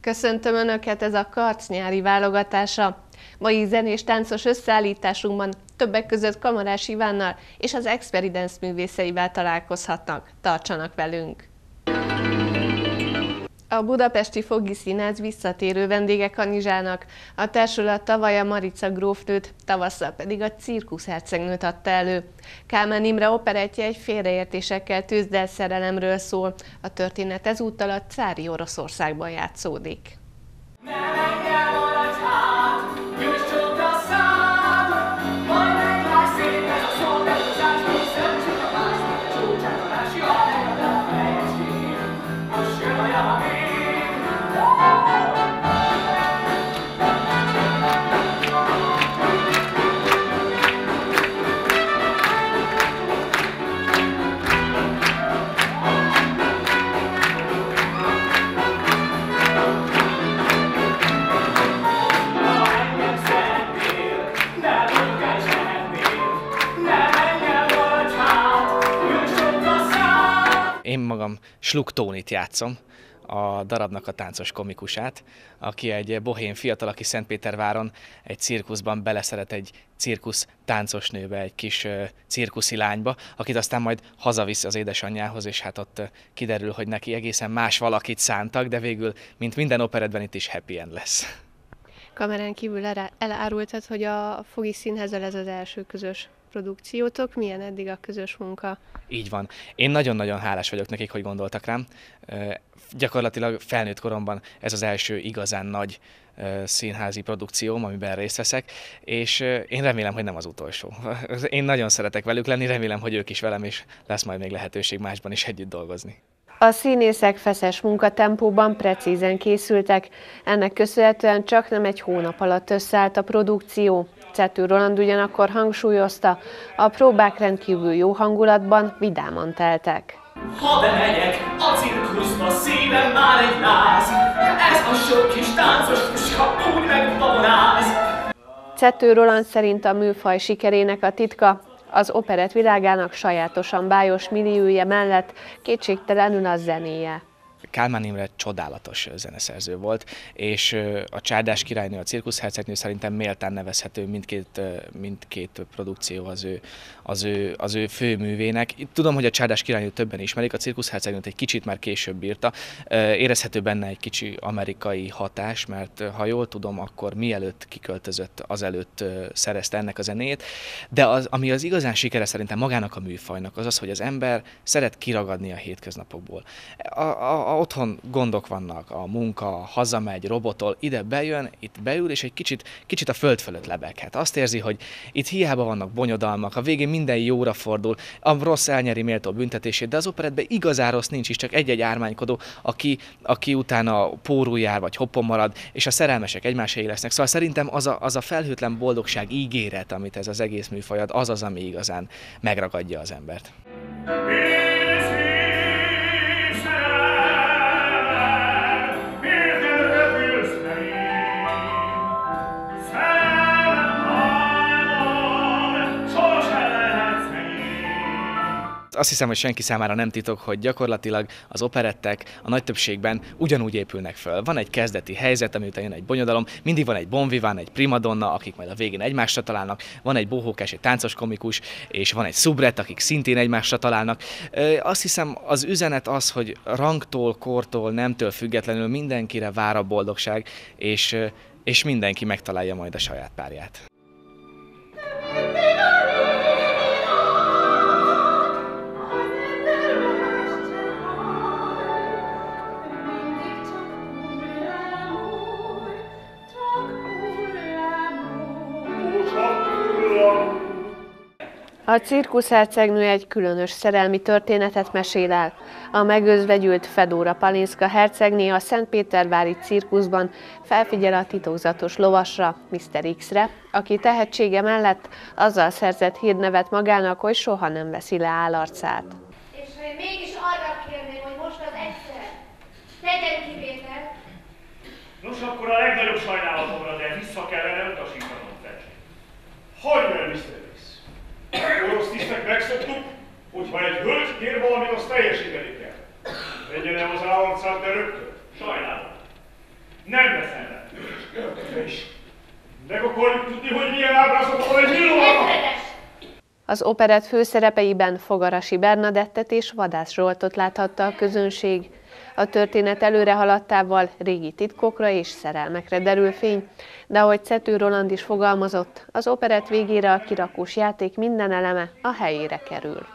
Köszöntöm Önöket, ez a Karc nyári válogatása. Mai zenés táncos összeállításunkban többek között Kamarás Ivánnal és az Experience művészeivel találkozhatnak. Tartsanak velünk! A budapesti Fogi Színház visszatérő vendége Kanizsának. A társulat tavaly a Marica grófnőt, tavasszal pedig a cirkuszhercegnőt adta elő. Kálmán Imre operettje egy félreértésekkel tűzdelt szerelemről szól. A történet ezúttal a cári Oroszországban játszódik. Én magam Sluk Tónit játszom, a darabnak a táncos komikusát, aki egy bohém fiatal, aki Szentpéterváron egy cirkuszban beleszeret egy cirkusz táncosnőbe, egy kis cirkuszi lányba, akit aztán majd hazavisz az édesanyjához, és hát ott kiderül, hogy neki egészen más valakit szántak, de végül, mint minden operettben, itt is happy end lesz. Kamerán kívül elárultad, hogy a Fogi Színházzal ez az első közös produkciótok. Milyen eddig a közös munka? Így van. Én nagyon-nagyon hálás vagyok nekik, hogy gondoltak rám. Gyakorlatilag felnőtt koromban ez az első igazán nagy színházi produkcióm, amiben részt veszek, és én remélem, hogy nem az utolsó. Én nagyon szeretek velük lenni, remélem, hogy ők is velem, és lesz majd még lehetőség másban is együtt dolgozni. A színészek feszes munkatempóban precízen készültek, ennek köszönhetően csaknem egy hónap alatt összeállt a produkció. Cető Roland ugyanakkor hangsúlyozta, a próbák rendkívül jó hangulatban, vidáman teltek. Ha bemegyek a cirkuszba, szívem már egy láz, ez a sok kis táncos fuska úgy megbabonáz. Cető Roland szerint a műfaj sikerének a titka az operett világának sajátosan bájos milliója mellett kétségtelenül a zenéje. Kálmán Imre csodálatos zeneszerző volt, és a Csárdás királynő, a cirkuszhercegnő szerintem méltán nevezhető mindkét produkció az ő főművének. Tudom, hogy a Csárdás királynőt többen ismerik, a cirkuszhercegnőt egy kicsit már később írta. Érezhető benne egy kicsi amerikai hatás, mert ha jól tudom, akkor mielőtt kiköltözött, azelőtt szerezte ennek a zenéjét. De ami az igazán sikere szerintem magának a műfajnak, az az, hogy az ember szeret kiragadni a hétköznapokból. Otthon gondok vannak, a munka, hazamegy, robotol, ide bejön, itt beül, és egy kicsit a föld fölött lebeghet. Azt érzi, hogy itt hiába vannak bonyodalmak, a végén minden jóra fordul, a rossz elnyeri méltó büntetését, de az operettben igazán rossz nincs is, csak egy-egy ármánykodó, aki utána pórul jár, vagy hoppon marad, és a szerelmesek egymáséi lesznek. Szóval szerintem az a felhőtlen boldogság ígéret, amit ez az egész műfaj ad, az, ami igazán megragadja az embert. Azt hiszem, hogy senki számára nem titok, hogy gyakorlatilag az operettek a nagy többségben ugyanúgy épülnek föl. Van egy kezdeti helyzet, amiután jön egy bonyodalom, mindig van egy bon vivant, egy primadonna, akik majd a végén egymásra találnak, van egy bohókás, egy táncos komikus, és van egy szubret, akik szintén egymásra találnak. Azt hiszem, az üzenet az, hogy rangtól, kortól, nemtől függetlenül mindenkire vár a boldogság, és mindenki megtalálja majd a saját párját. A cirkuszhercegnő egy különös szerelmi történetet mesél el. A megözvegyült Fedóra Palinszka hercegné a szentpétervári cirkuszban felfigyel a titokzatos lovasra, Mr. X-re, aki tehetsége mellett azzal szerzett hírnevet magának, hogy soha nem veszi le állarcát. És ha én mégis arra kérném, hogy most az egyszer tegyen kivételt. Nos, akkor a legnagyobb sajnálatomra, de vissza kellene utasítanom felség. Hogy el, Mr. X? Orosz tisztek megszoktuk, hogyha egy hölgy kér valamit, azt teljesíteni kell. Vegye el az állarcát, de rögtön. Sajnálom. Nem veszem le. Meg akarjuk tudni, hogy milyen ábrázolva egy nyílóan. Az operett főszerepeiben Fogarasi Bernadettet és Vadász Zsoltot láthatta a közönség. A történet előre haladtával régi titkokra és szerelmekre derül fény, de ahogy Cető Roland is fogalmazott, az operett végére a kirakós játék minden eleme a helyére kerül.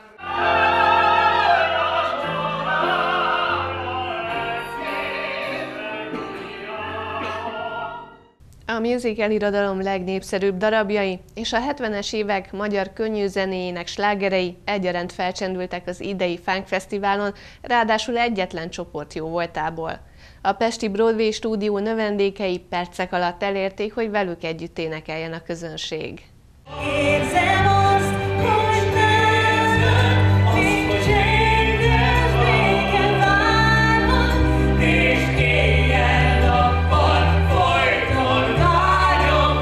A musical irodalom legnépszerűbb darabjai és a 70-es évek magyar könnyűzenéjének slágerei egyaránt felcsendültek az idei Funk Fesztiválon, ráadásul egyetlen csoport jóvoltából. A pesti Broadway stúdió növendékei percek alatt elérték, hogy velük együtt énekeljen a közönség. Érzem azt, hogy nálad, mint csendes béke várnak, és éjjel-nappal folyton vágyom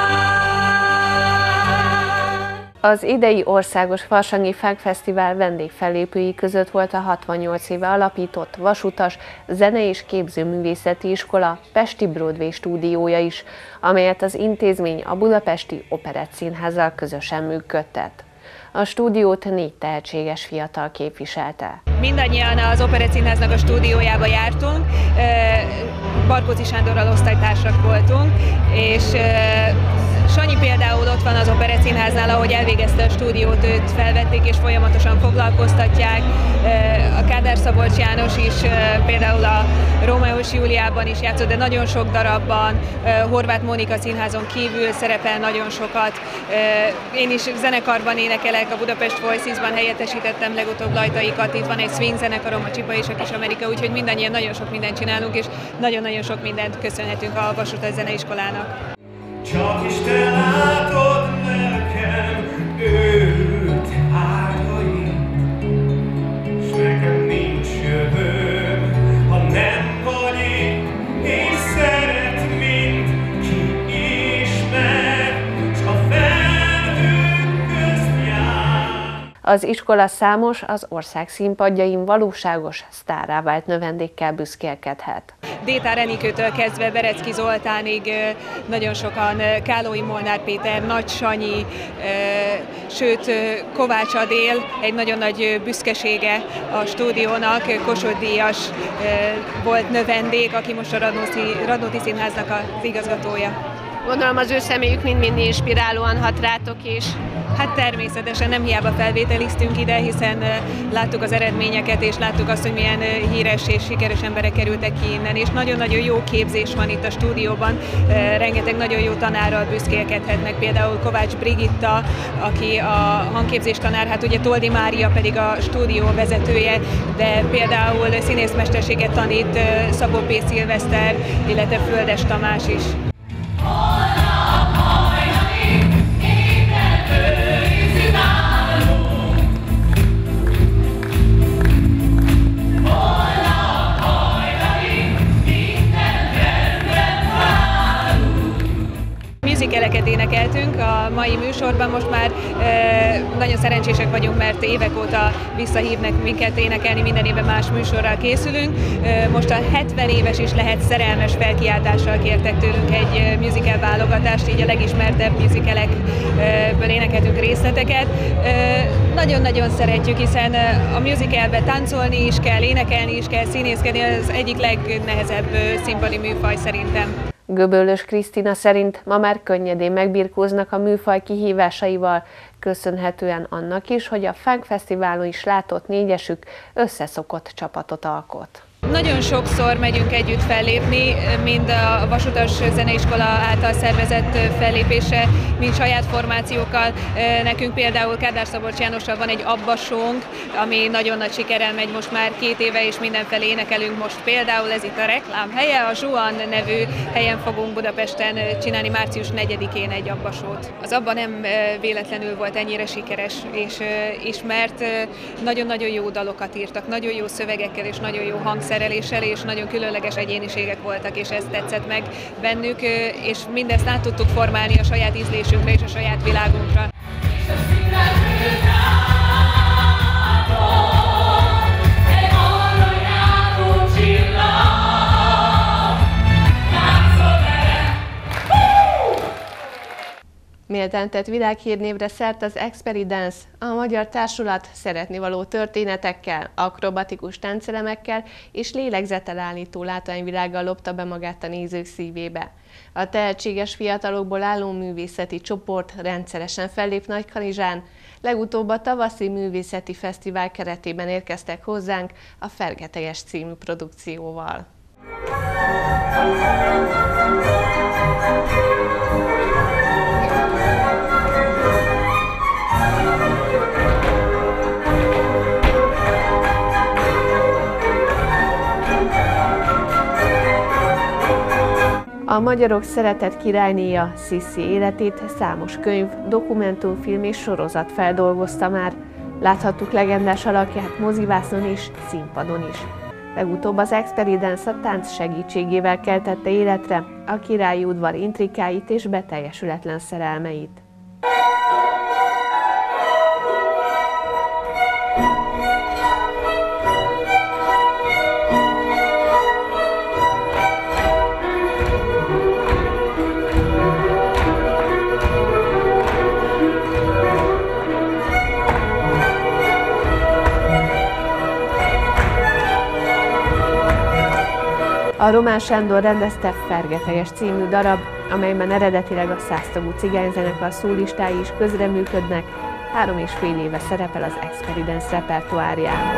rád. Az idei országos Farsangi Funk Fesztivál vendégfellépői között volt a 68 éve alapított Vasutas Zene- és Képzőművészeti Iskola pesti Broadway stúdiója is, amelyet az intézmény a Budapesti Operettszínházzal közösen működtet. A stúdiót 4 tehetséges fiatal képviselte. Mindannyian az Operettszínháznak a stúdiójába jártunk, Barkóczy Sándorral osztálytársak voltunk, és Sanyi például ott van az Operettszínháznál, ahogy elvégezte a stúdiót, őt felvették és folyamatosan foglalkoztatják. A Kádár Szabolcs János is például a Rómeó és Júliában is játszott, de nagyon sok darabban, Horváth Mónika színházon kívül szerepel nagyon sokat. Én is zenekarban énekelek, a Budapest Voices-ban helyettesítettem legutóbb Lajtai Katit, van egy swing zenekarom, a Csipa és a Kis Amerika, úgyhogy mindannyian nagyon sok mindent csinálunk, és nagyon-nagyon sok mindent köszönhetünk a Vasutas Zeneiskolának. Csak is te látod nekem őt árvaim, s nekem nincs jövőm, ha nem vagy itt, és szeret, mint ki ismer, s a felhők közt jár. Az iskola számos, az ország színpadjain valóságos sztárrá vált növendékkel büszkélkedhet. Détár Enikőtől kezdve Berecki Zoltánig nagyon sokan, Kálói Molnár Péter, Nagy Sanyi, sőt Kovács Adél, egy nagyon nagy büszkesége a stúdiónak, Kossuth díjas volt növendék, aki most a Radnóti Színháznak az igazgatója. Gondolom az ő személyük mind-mind inspirálóan hat rátok is. Hát természetesen nem hiába felvételiztünk ide, hiszen láttuk az eredményeket, és láttuk azt, hogy milyen híres és sikeres emberek kerültek ki innen, és nagyon-nagyon jó képzés van itt a stúdióban, rengeteg nagyon jó tanárral büszkélkedhetnek, például Kovács Brigitta, aki a hangképzés tanár, hát ugye Toldi Mária pedig a stúdió vezetője, de például színészmesterséget tanít Szabó P. Szilveszter, illetve Földes Tamás is. Musicaleket énekeltünk a mai műsorban, most már nagyon szerencsések vagyunk, mert évek óta visszahívnak minket énekelni, minden évben más műsorral készülünk. Most a 70 éves is lehet szerelmes felkiáltással kértek tőlünk egy musical válogatást, így a legismertebb musicalekből énekeltünk részleteket. Nagyon-nagyon szeretjük, hiszen a musicalben táncolni is kell, énekelni is kell, színészkedni, az egyik legnehezebb színpadi műfaj szerintem. Göböllös Krisztina szerint ma már könnyedén megbirkóznak a műfaj kihívásaival, köszönhetően annak is, hogy a Funk Fesztiválon is látott négyesük összeszokott csapatot alkot. Nagyon sokszor megyünk együtt fellépni, mind a Vasutas Zeneiskola által szervezett fellépésre, mind saját formációkkal. Nekünk például Kádár Szabolcs Jánossal van egy abbasónk, ami nagyon nagy sikerrel megy most már 2 éve, és mindenfelé énekelünk most. Például ez itt a reklám helye, a Zsuan nevű helyen fogunk Budapesten csinálni március 4-én egy abbasót. Az abban nem véletlenül volt ennyire sikeres és ismert, nagyon-nagyon jó dalokat írtak, nagyon jó szövegekkel és nagyon jó hangszereléssel, és nagyon különleges egyéniségek voltak, és ez tetszett meg bennük, és mindezt át tudtuk formálni a saját ízlésünkre és a saját világunkra. Méltán tett világhírnévre szert az Experidance, a magyar társulat szeretnivaló történetekkel, akrobatikus táncelemekkel és lélegzetelállító látványvilággal lopta be magát a nézők szívébe. A tehetséges fiatalokból álló művészeti csoport rendszeresen fellép Nagykanizsán, legutóbb a tavaszi művészeti fesztivál keretében érkeztek hozzánk a Fergeteges című produkcióval. A magyarok szeretett királynéja, Sissi életét számos könyv, dokumentumfilm és sorozat feldolgozta már. Láthattuk legendás alakját mozivásznon és színpadon is. Legutóbb az Experidance a tánc segítségével keltette életre a királyi udvar intrikáit és beteljesületlen szerelmeit. A Román Sándor rendezte Fergeteges című darab, amelyben eredetileg a 100 tagú cigányzenekar szólistái is közreműködnek, 3,5 éve szerepel az Experidance repertoárjában.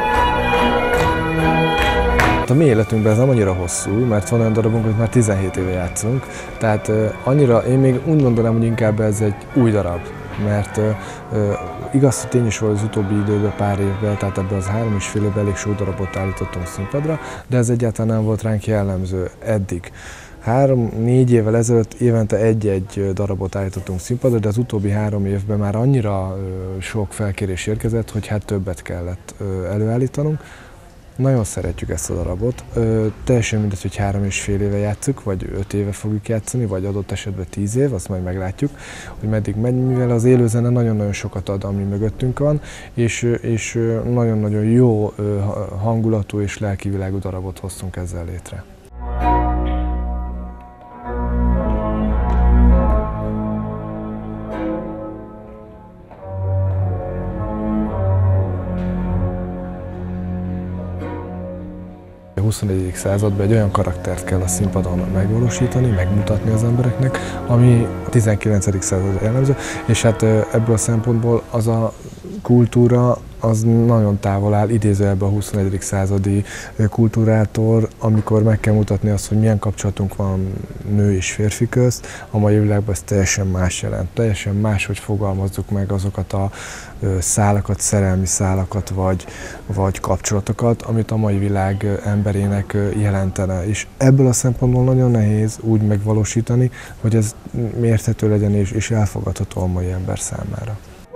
A mi életünkben ez nem annyira hosszú, mert van olyan darabunk, hogy már 17 éve játszunk, tehát annyira, én még úgy mondanám, hogy inkább ez egy új darab, mert igaz, hogy tény is volt az utóbbi időben, pár évben, tehát ebben az 3,5 évben elég sok darabot állítottunk színpadra, de ez egyáltalán nem volt ránk jellemző eddig. 3-4 évvel ezelőtt évente egy-egy darabot állítottunk színpadra, de az utóbbi 3 évben már annyira sok felkérés érkezett, hogy hát többet kellett előállítanunk. Nagyon szeretjük ezt a darabot. Teljesen mindegy, hogy 3,5 éve játszuk, vagy 5 éve fogjuk játszani, vagy adott esetben 10 év, azt majd meglátjuk, hogy meddig megy, mivel az élőzene nagyon-nagyon sokat ad, ami mögöttünk van, és nagyon-nagyon jó hangulatú és lelkivilágú darabot hoztunk ezzel létre. A 21. században egy olyan karaktert kell a színpadon megvalósítani, megmutatni az embereknek, ami a 19. század jellemző, és hát ebből a szempontból az a kultúra az nagyon távol áll idézőjelben a 21. századi kultúrától, amikor meg kell mutatni azt, hogy milyen kapcsolatunk van nő és férfi közt. A mai világban ez teljesen más jelent. Teljesen más, hogy fogalmazzuk meg azokat a szálakat, szerelmi szálakat vagy kapcsolatokat, amit a mai világ emberének jelentene. És ebből a szempontból nagyon nehéz úgy megvalósítani, hogy ez érthető legyen és elfogadható a mai ember számára.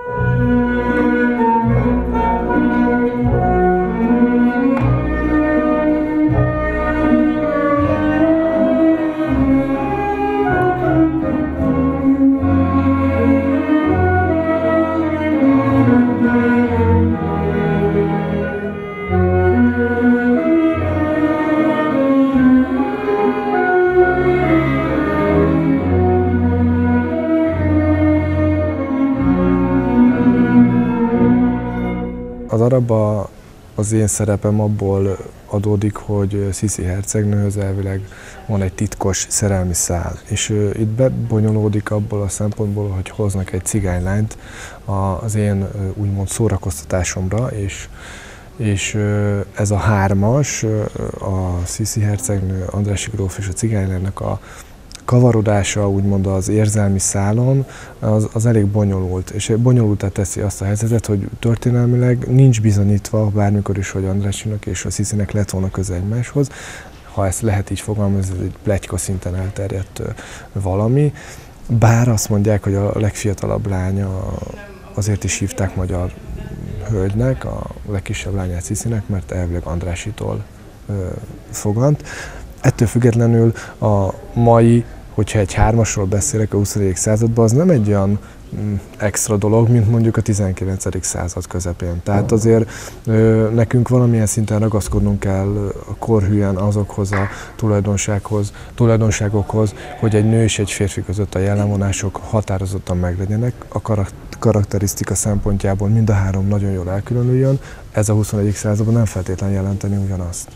A darabban az én szerepem abból adódik, hogy Sissi hercegnőhöz elvileg van egy titkos szerelmi szál. És itt bebonyolódik abból a szempontból, hogy hoznak egy cigánylányt az én úgymond szórakoztatásomra, és ez a hármas, a Sissi hercegnő, Andrássy gróf és a cigánylánynak a kavarodása, úgymond az érzelmi szálon, az elég bonyolult, és bonyolultá teszi azt a helyzetet, hogy történelmileg nincs bizonyítva bármikor is, hogy Andrássynak és a Sissinek lett volna köze egymáshoz. Ha ezt lehet így fogalmazni, ez egy pletyka szinten elterjedt valami. Bár azt mondják, hogy a legfiatalabb lánya azért is hívták magyar hölgynek, a legkisebb lányát Sissinek, mert elvileg Andrássytól fogant. Ettől függetlenül a mai hogyha egy 3-asról beszélek a 20. században, az nem egy olyan extra dolog, mint mondjuk a 19. század közepén. Tehát azért nekünk valamilyen szinten ragaszkodnunk kell korhűen azokhoz a tulajdonságokhoz, hogy egy nő és egy férfi között a jellemvonások határozottan meglegyenek, a karakterisztika szempontjából mind a 3 nagyon jól elkülönüljön, ez a 21. században nem feltétlenül jelenteni ugyanazt.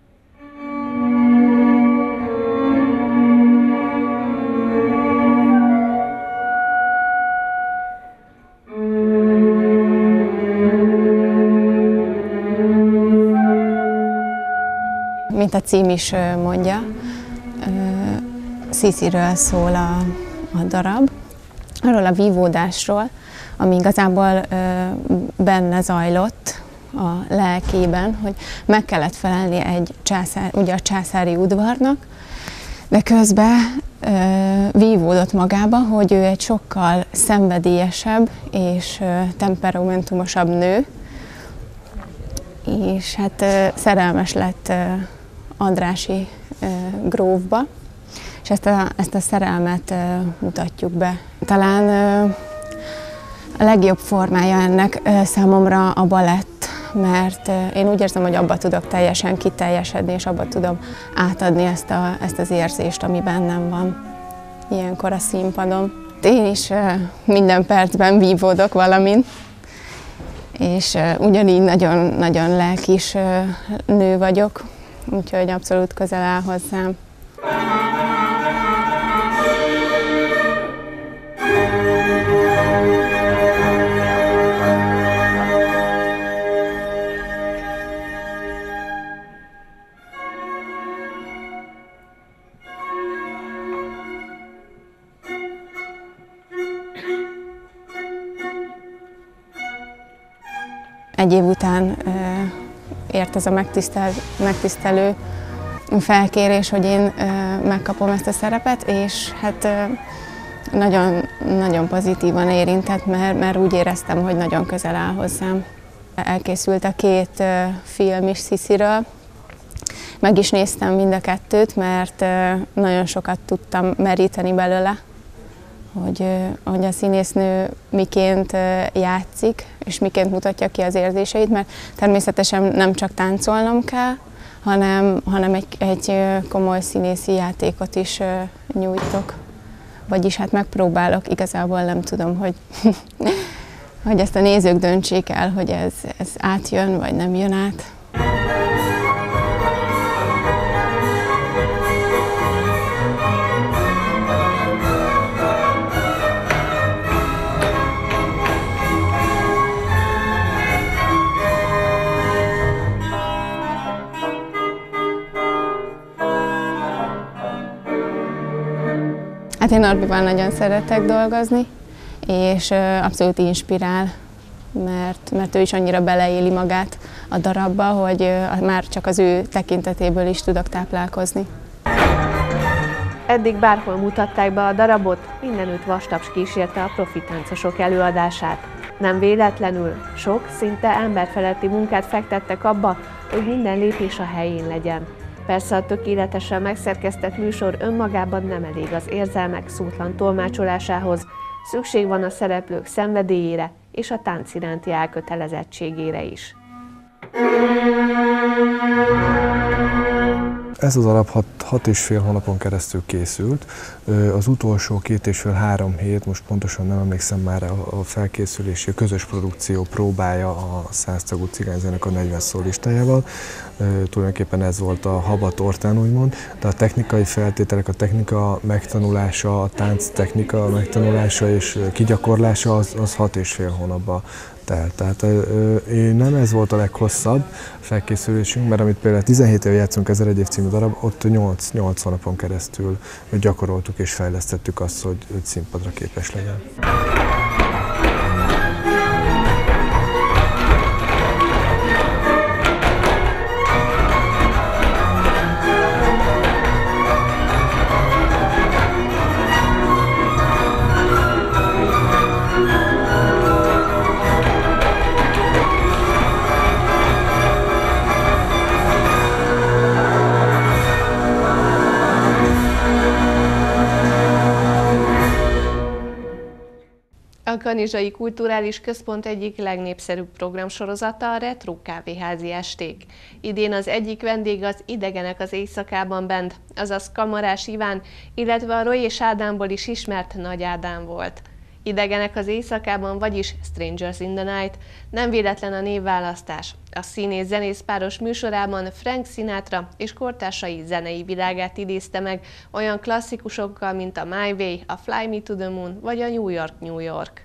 Mint a cím is mondja, Sisiről szól a darab, arról a vívódásról, ami igazából benne zajlott a lelkében, hogy meg kellett felelni ugye a császári udvarnak, de közben vívódott magába, hogy ő egy sokkal szenvedélyesebb és temperamentumosabb nő, és hát szerelmes lett Andrássy grófba, és ezt a szerelmet mutatjuk be. Talán a legjobb formája ennek számomra a balett, mert én úgy érzem, hogy abba tudok teljesen kiteljesedni, és abba tudom átadni ezt az érzést, ami bennem van ilyenkor a színpadon. Én is minden percben vívódok valamin, és ugyanígy nagyon lelkis nő vagyok, úgyhogy abszolút közel áll hozzám. Egy év után ért ez a megtisztelő felkérés, hogy én megkapom ezt a szerepet, és hát nagyon pozitívan érintett, mert úgy éreztem, hogy nagyon közel áll hozzám. Elkészült a 2 film is Sisiről. Meg is néztem mind a 2-t, mert nagyon sokat tudtam meríteni belőle, hogy a színésznő miként játszik, és miként mutatja ki az érzéseit, mert természetesen nem csak táncolnom kell, hanem egy komoly színészi játékot is nyújtok. Vagyis hát megpróbálok, igazából nem tudom, hogy ezt a nézők döntsék el, hogy ez átjön, vagy nem jön át. Hát én Norbival nagyon szeretek dolgozni, és abszolút inspirál, mert ő is annyira beleéli magát a darabba, hogy már csak az ő tekintetéből is tudok táplálkozni. Eddig bárhol mutatták be a darabot, mindenütt vastaps kísérte a profi táncosok előadását. Nem véletlenül, sok, szinte emberfeletti munkát fektettek abba, hogy minden lépés a helyén legyen. Persze a tökéletesen megszerkesztett műsor önmagában nem elég az érzelmek szótlan tolmácsolásához, szükség van a szereplők szenvedélyére és a tánc iránti elkötelezettségére is. Ez az alap 6,5 hónapon keresztül készült. Az utolsó 2,5-3 hét, most pontosan nem emlékszem már a felkészülési, a közös produkció próbája a 100 tagú cigányzenekar 40 szólistájával. Tulajdonképpen ez volt a haba tortán, úgymond, de a technikai feltételek, a technika megtanulása, a tánc technika megtanulása és kigyakorlása az 6,5 hónapban telt. Tehát nem ez volt a leghosszabb felkészülésünk, mert amit például 17 éve játszunk 1001 év című darab, ott 8 hónapon keresztül gyakoroltuk és fejlesztettük azt, hogy színpadra képes legyen. A Kanizsai Kulturális Központ egyik legnépszerűbb programsorozata a Retro Kávéházi Esték. Idén az egyik vendég az Idegenek az éjszakában band, azaz Kamarás Iván, illetve a Roy és Ádámból is ismert Nagy Ádám volt. Idegenek az éjszakában, vagyis Strangers in the Night. Nem véletlen a névválasztás. A színész-zenész páros műsorában Frank Sinatra és kortársai zenei világát idézte meg olyan klasszikusokkal, mint a My Way, a Fly Me to the Moon vagy a New York, New York.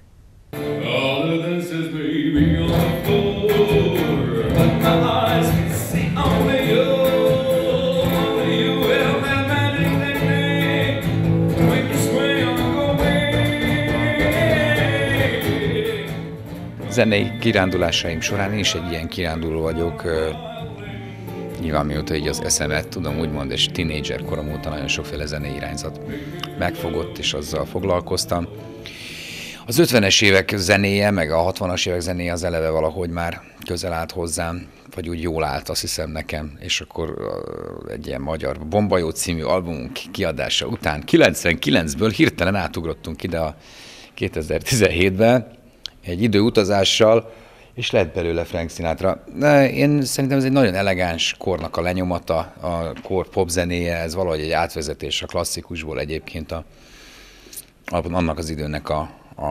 Zenei kirándulásaim során én is egy ilyen kiránduló vagyok. Nyilván mióta így az eszemet tudom úgymond, és tínédzser korom óta nagyon sokféle zenei irányzat megfogott, és azzal foglalkoztam. Az 50-es évek zenéje, meg a 60-as évek zenéje az eleve valahogy már közel állt hozzám, vagy úgy jól állt, azt hiszem nekem, és akkor egy ilyen magyar Bombajó című albumunk kiadása után 99-ből hirtelen átugrottunk ide a 2017-be, egy időutazással, és lett belőle Frank Sinatra. Én szerintem ez egy nagyon elegáns kornak a lenyomata, a kor popzenéje, ez valahogy egy átvezetés a klasszikusból egyébként annak az időnek a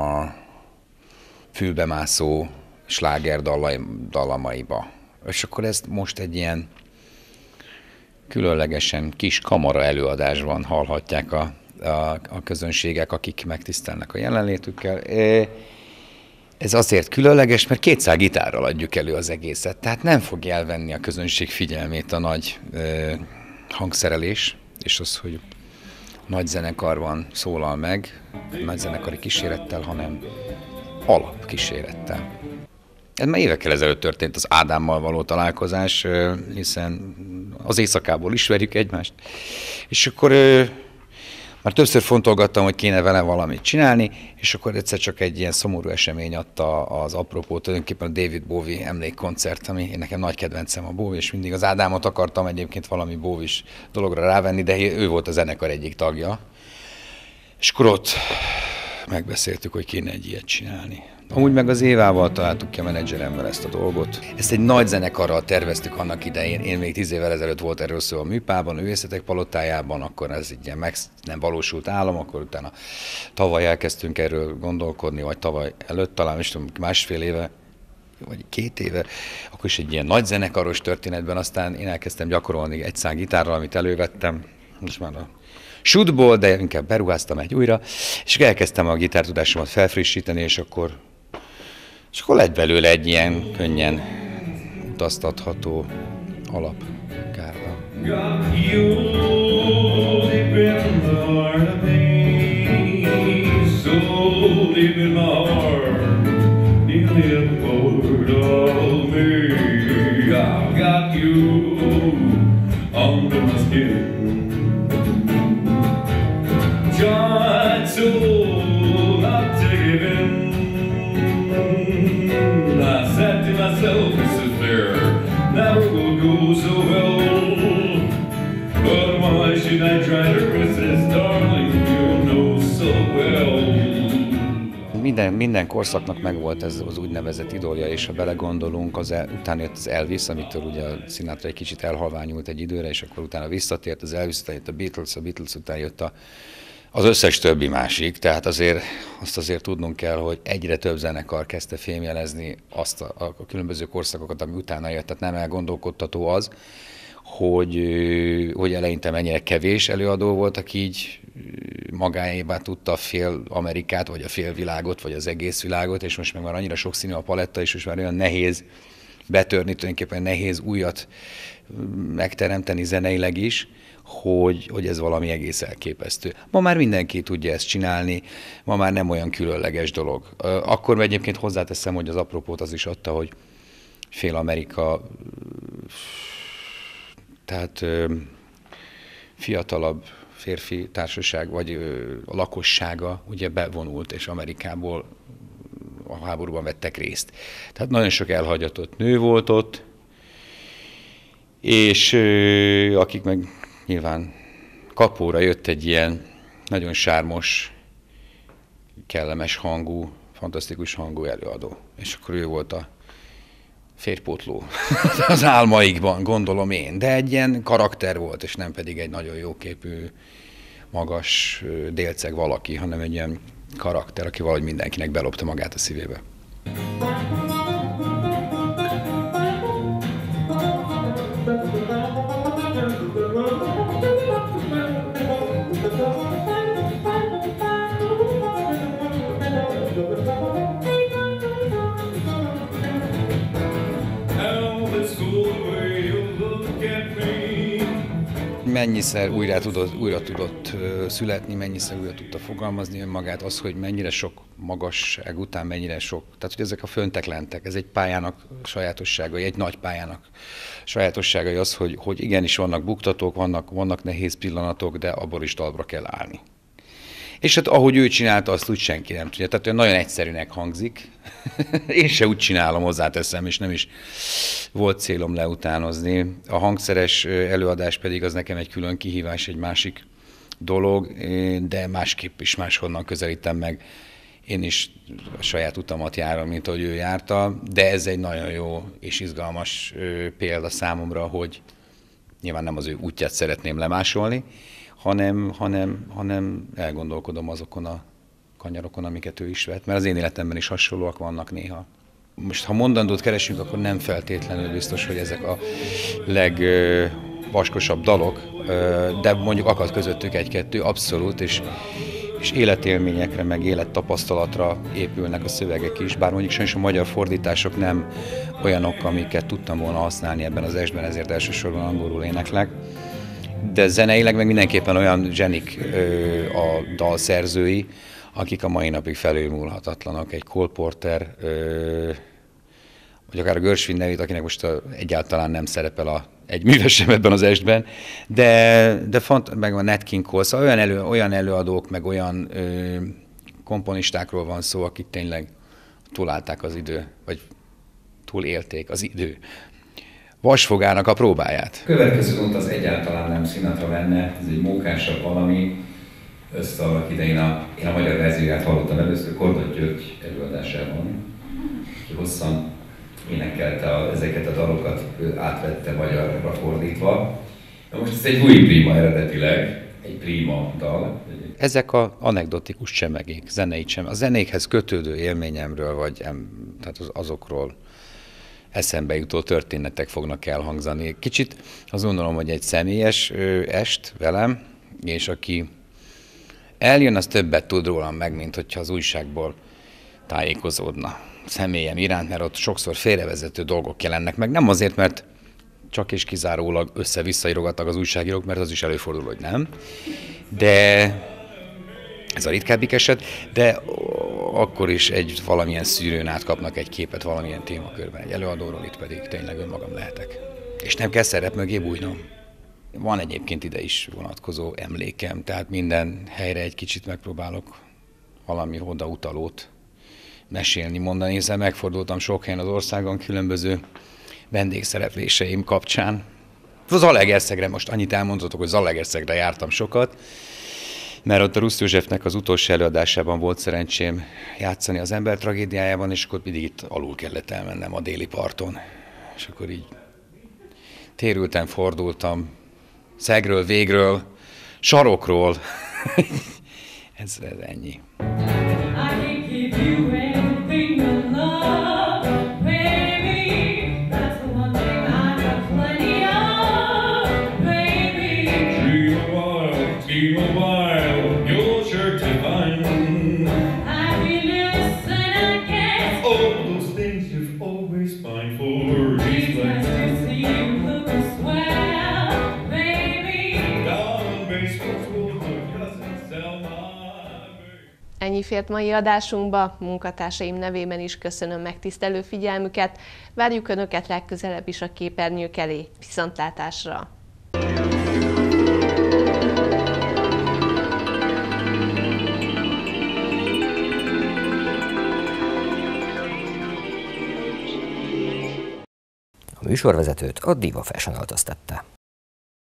fülbemászó sláger dallamaiba. És akkor ezt most egy ilyen különlegesen kis kamara előadásban hallhatják a közönségek, akik megtisztelnek a jelenlétükkel. Ez azért különleges, mert 200 gitárral adjuk elő az egészet, tehát nem fogja elvenni a közönség figyelmét a nagy hangszerelés, és az, hogy nagy zenekarban szólal meg, nagy zenekari kísérettel, hanem alapkísérettel. Ez már évekkel ezelőtt történt az Ádámmal való találkozás, hiszen az éjszakából ismerjük egymást, és akkor már többször fontolgattam, hogy kéne vele valamit csinálni, és akkor egyszer csak egy ilyen szomorú esemény adta az apropót, tulajdonképpen a David Bowie emlékkoncert, ami én nekem nagy kedvencem a Bowie, és mindig az Ádámot akartam egyébként valami Bowie-s dologra rávenni, de ő volt a zenekar egyik tagja. És akkor ott megbeszéltük, hogy kéne egy ilyet csinálni. Amúgy meg az Évával találtuk ki a menedzseremmel ezt a dolgot. Ezt egy nagy zenekarral terveztük annak idején. Én még 10 évvel ezelőtt volt erről szó a Műpában, a Művészetek Palotájában, akkor ez így ilyen nem valósult állam, akkor utána tavaly elkezdtünk erről gondolkodni, vagy tavaly előtt talán, és tudom, másfél éve, vagy 2 éve, akkor is egy ilyen nagy zenekaros történetben, aztán én elkezdtem gyakorolni egy szám gitárral, amit elővettem, most már a shootból, de inkább beruháztam egy újra, és elkezdtem a gitártudásomat felfrissíteni, és akkor lett belőle egy ilyen könnyen utaztatható alapgárda. Minden korszaknak megvolt ez az úgynevezett idolja, és ha belegondolunk, utána jött az Elvis, amitől ugye a Sinatra egy kicsit elhalványult egy időre, és akkor utána visszatért az Elvis, utána jött a Beatles után jött az összes többi másik, tehát azt azért tudnunk kell, hogy egyre több zenekar kezdte fémjelezni azt a különböző korszakokat, ami utána jött, tehát nem elgondolkodtató az, hogy eleinte mennyire kevés előadó volt, aki így magáévá tudta a fél Amerikát, vagy a fél világot, vagy az egész világot, és most meg már annyira sokszínű a paletta, és most már olyan nehéz betörni, tulajdonképpen nehéz újat megteremteni zeneileg is, hogy ez valami egész elképesztő. Ma már mindenki tudja ezt csinálni, ma már nem olyan különleges dolog. Akkor egyébként hozzáteszem, hogy az apropót az is adta, hogy fél Amerika, tehát fiatalabb férfi társaság, vagy a lakossága ugye bevonult, és Amerikából a háborúban vettek részt. Tehát nagyon sok elhagyatott nő volt ott, és akik meg nyilván kapóra jött egy ilyen nagyon sármos, kellemes hangú, fantasztikus hangú előadó. És akkor ő volt a férjpótló az álmaikban, gondolom én. De egy ilyen karakter volt, és nem pedig egy nagyon jóképű, magas délceg valaki, hanem egy ilyen karakter, aki valahogy mindenkinek belopta magát a szívébe. Mennyiszer újra tudott születni, mennyiszer újra tudta fogalmazni önmagát, az, hogy mennyire sok magasság után, mennyire sok, tehát hogy ezek a föntek-lentek, ez egy pályának sajátosságai, egy nagy pályának sajátosságai az, hogy igenis vannak buktatók, vannak nehéz pillanatok, de abból is talpra kell állni. És hát ahogy ő csinálta, azt úgy senki nem tudja. Tehát olyan nagyon egyszerűnek hangzik. Én se úgy csinálom, hozzáteszem, és nem is volt célom leutánozni. A hangszeres előadás pedig az nekem egy külön kihívás, egy másik dolog, de másképp is máshonnan közelítem meg. Én is a saját utamat járom, mint ahogy ő járta, de ez egy nagyon jó és izgalmas példa számomra, nyilván nem az ő útját szeretném lemásolni, hanem elgondolkodom azokon a kanyarokon, amiket ő is vett, mert az én életemben is hasonlóak vannak néha. Most, ha mondandót keresünk, akkor nem feltétlenül biztos, hogy ezek a legvaskosabb dalok, de mondjuk akad közöttük egy-kettő, abszolút, és életélményekre, meg élettapasztalatra épülnek a szövegek is, bár mondjuk sajnos a magyar fordítások nem olyanok, amiket tudtam volna használni ebben az estben, ezért elsősorban angolul éneklek. De zeneileg meg mindenképpen olyan zsenik a dalszerzői, akik a mai napig felülmúlhatatlanak. Egy Cole Porter, vagy akár a Gershwin nevét, akinek most egyáltalán nem szerepel egy műve sem ebben az estben, de meg a Nat King Cole, szóval olyan előadók, meg olyan komponistákról van szó, akik tényleg túlálták az idő, vagy túlélték az idő vasfogának a próbáját. A következő nóta az egyáltalán nem Sinatra lenne, ez egy mókásabb valami. Annak idején én a magyar verzióját hallottam először Kordot György előadásában, hogy hosszan énekelte ezeket a dalokat, átvette magyarra fordítva. Na most ez egy új prima eredetileg, egy prima dal. Ezek az anekdotikus csemegék, zenei csemegék, a zenékhez kötődő élményemről, vagy tehát azokról eszembe jutó történetek fognak elhangzani. Kicsit azt gondolom, hogy egy személyes est velem, és aki eljön, az többet tud rólam meg, mint hogyha az újságból tájékozódna személyem iránt, mert ott sokszor félrevezető dolgok jelennek meg. Nem azért, mert csak és kizárólag össze-vissza írogatnak az újságírók, mert az is előfordul, hogy nem. De ez a ritkábbik eset, de akkor is valamilyen szűrőn átkapnak egy képet valamilyen témakörben, egy előadóról, itt pedig tényleg önmagam lehetek. És nem kell szerep mögé bújnom. Van egyébként ide is vonatkozó emlékem, tehát minden helyre egy kicsit megpróbálok valami odautalót mesélni, mondani, hiszen megfordultam sok helyen az országon különböző vendégszerepléseim kapcsán. Az Zalaegerszegre, most annyit elmondhatok, hogy Zalaegerszegre jártam sokat, mert ott a Ruszt Józsefnek az utolsó előadásában volt szerencsém játszani az Ember tragédiájában, és akkor mindig itt alul kellett elmennem a déli parton. És akkor így térültem, fordultam, szegről, végről, sarokról. Ez ennyi. Ennyi fért mai adásunkba, munkatársaim nevében is köszönöm megtisztelő figyelmüket. Várjuk Önöket legközelebb is a képernyők elé. Viszontlátásra! A műsorvezetőt a Diva Fashion öltöztette.